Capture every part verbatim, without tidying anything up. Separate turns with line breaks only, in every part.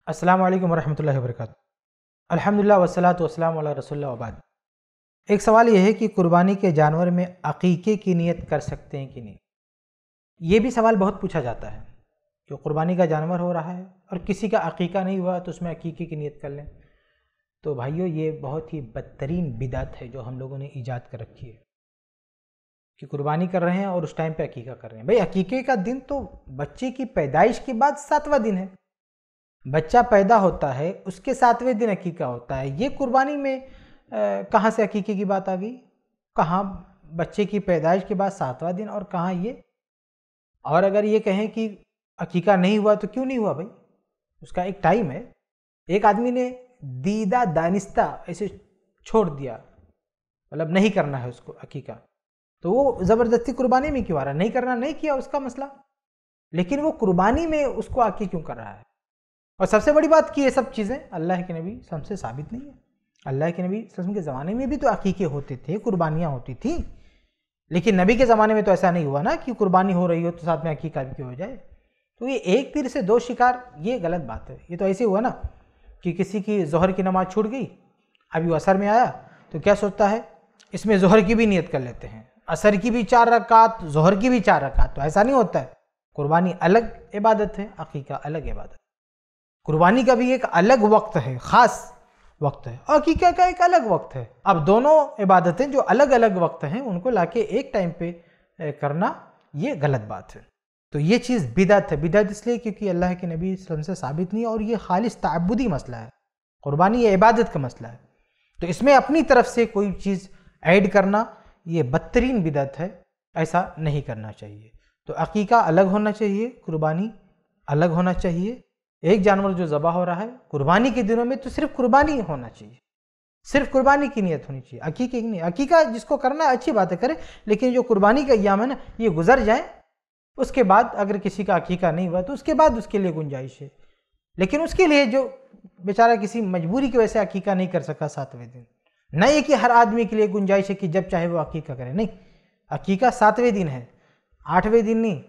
السلام علیکم ورحمۃ اللہ وبرکاتہ۔ الحمدللہ والصلاۃ والسلام علی رسول اللہ وبعد۔ ایک سوال یہ ہے کہ قربانی کے جانور میں عقیقے کی نیت کر سکتے ہیں کہ نہیں؟ یہ بھی سوال بہت پوچھا جاتا ہے کہ قربانی کا جانور ہو رہا ہے اور کسی کا عقیقہ نہیں ہوا تو اس میں عقیقے کی نیت کر لیں۔ تو بھائیو، یہ بہت ہی بدترین بدعت ہے جو ہم لوگوں نے ایجاد کر رکھی ہے کہ قربانی کر رہے ہیں اور اس ٹائم پہ عقیقہ کر رہے ہیں۔ بھائی، عقیقے کا دن تو بچے کی پیدائش کے بعد ساتواں دن ہے۔ بچہ پیدا ہوتا ہے، اس کے ساتویں دن عقیقہ ہوتا ہے۔ یہ قربانی میں کہاں سے عقیقے کی بات آ گئی؟ کہاں بچے کی پیدائش کے بعد ساتواں دن اور کہاں یہ؟ اور اگر یہ کہیں کہ عقیقہ نہیں ہوا تو کیوں نہیں ہوا؟ بھائی، اس کا ایک ٹائم ہے۔ ایک آدمی نے دیدہ دانستہ ایسے چھوڑ دیا، مطلب نہیں کرنا ہے اس کو عقیقہ، تو وہ زبردستی قربانی میں کیوں آ رہا ہے؟ نہیں کرنا، نہیں کیا، اس کا مسئلہ، لیکن وہ قربانی میں اس کو آ کے کیوں کر رہا ہے؟ اور سب سے بڑی بات کہ یہ سب چیزیں اللہ کے نبی صلی اللہ علیہ وسلم سے ثابت نہیں ہے۔ اللہ کے نبی صلی اللہ علیہ وسلم کے زمانے میں بھی تو عقیقے ہوتے تھے، قربانیاں ہوتی تھیں، لیکن نبی کے زمانے میں تو ایسا نہیں ہوا نا کہ قربانی ہو رہی ہو تو ساتھ میں عقیقہ بھی ہو جائے۔ تو یہ ایک تیر سے دو شکار، یہ غلط بات ہے۔ یہ تو ایسے ہوا نا کہ کسی کی ظہر کی نماز چھوٹ گئی، ابھی وہ عصر میں آیا تو کیا سوچتا ہے، اس میں ظہر کی بھی نیت کر لیتے ہیں، عصر کی بھی چار رکعت، ظہر کی بھی چار رکعت۔ تو ایسا نہیں ہوتا ہے۔ قربانی الگ عبادت ہے، عقیقہ الگ عبادت۔ قربانی کا بھی ایک الگ وقت ہے، خاص وقت ہے، عقیقہ کا ایک الگ وقت ہے۔ اب دونوں عبادتیں جو الگ الگ وقت ہیں ان کو لا کے ایک ٹائم پہ کرنا، یہ غلط بات ہے۔ تو یہ چیز بدعت ہے۔ بدعت اس لیے کیونکہ اللہ کے نبی صلی اللہ علیہ وسلم سے ثابت نہیں ہے، اور یہ خالص تعبدی مسئلہ ہے۔ قربانی یہ عبادت کا مسئلہ ہے، تو اس میں اپنی طرف سے کوئی چیز ایڈ کرنا یہ بدترین بدعت ہے، ایسا نہیں کرنا چاہیے۔ تو عقیقہ الگ ہونا چاہیے، قربانی الگ ہونا چاہیے۔ ایک جانور جو ذبح ہو رہا ہے قربانی کے دنوں میں تو صرف قربانی ہونا چاہیے، صرف قربانی کی نیت ہونی چاہیے، عقیقے کی نہیں۔ عقیقہ جس کو کرنا ہے اچھی بات ہے کرے، لیکن جو قربانی کا ایام ہے نا، یہ گزر جائیں، اس کے بعد اگر کسی کا عقیقہ نہیں ہوا تو اس کے بعد اس کے لیے گنجائش ہے۔ لیکن اس کے لیے جو بیچارہ کسی مجبوری کی وجہ سے عقیقہ نہیں کر سکا ساتویں دن، نہ یہ کہ ہر آدمی کے لیے گنجائش ہے کہ جب چاہے وہ عقیقہ کرے، نہیں، عقیقہ ساتویں دن ہے، آٹھویں دن نہیں،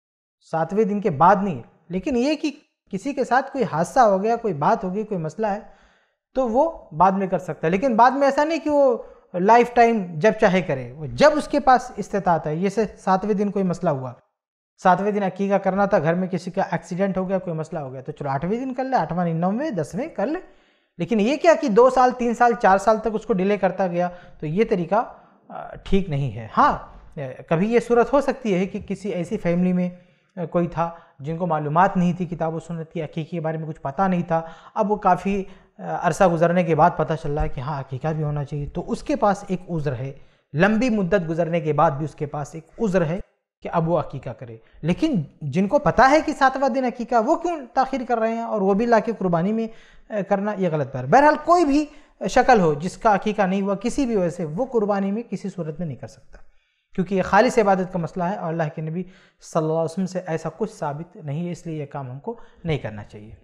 ساتویں دن کے بعد نہیں۔ لیکن یہ کہ کسی کے ساتھ کوئی حادثہ ہو گیا، کوئی بات ہو گئی، کوئی مسئلہ ہے تو وہ بعد میں کر سکتا ہے، لیکن بعد میں ایسا نہیں کہ وہ لائف ٹائم جب چاہے کرے، وہ جب اس کے پاس استطاعت ہے۔ یہ سے ساتویں دن کوئی مسئلہ ہوا، ساتویں دن عقیقہ کرنا تھا، گھر میں کسی کا ایکسیڈنٹ ہو گیا، کوئی مسئلہ ہو گیا، تو چلو آٹھویں دن کر لے، آٹھواں نویں دسویں کر لے۔ لیکن یہ کیا کہ دو سال تین سال چار سال تک اس کو ڈیلے کرتا گیا، تو یہ طریقہ ٹھیک نہیں ہے۔ ہاں، کبھی یہ صورت ہو سکتی ہے کہ کسی ایسی فیملی میں کوئی تھا جن کو معلومات نہیں تھی کتاب و سنت کی، عقیقے کے بارے میں کچھ پتہ نہیں تھا، اب وہ کافی عرصہ گزرنے کے بعد پتہ چل رہا ہے کہ ہاں عقیقہ بھی ہونا چاہیے، تو اس کے پاس ایک عذر ہے، لمبی مدت گزرنے کے بعد بھی اس کے پاس ایک عذر ہے کہ اب وہ عقیقہ کرے۔ لیکن جن کو پتہ ہے کہ ساتواں دن عقیقہ، وہ کیوں تاخیر کر رہے ہیں اور وہ بھی لا کے قربانی میں کرنا، یہ غلط بات ہے۔ بہرحال کوئی بھی شکل ہو جس کا عقیقہ نہیں ہوا کسی بھی وجہ سے، وہ قربانی میں کسی صورت میں نہیں کر سکتا، کیونکہ یہ خالص عبادت کا مسئلہ ہے اور اللہ کے نبی صلی اللہ علیہ وسلم سے ایسا کچھ ثابت نہیں ہے، اس لیے یہ کام ہم کو نہیں کرنا چاہیے۔